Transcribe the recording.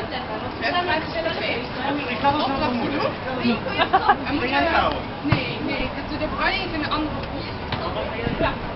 Ik ga dus naar mijn moeder. En moet jij houden? Nee, de bruine heeft een andere.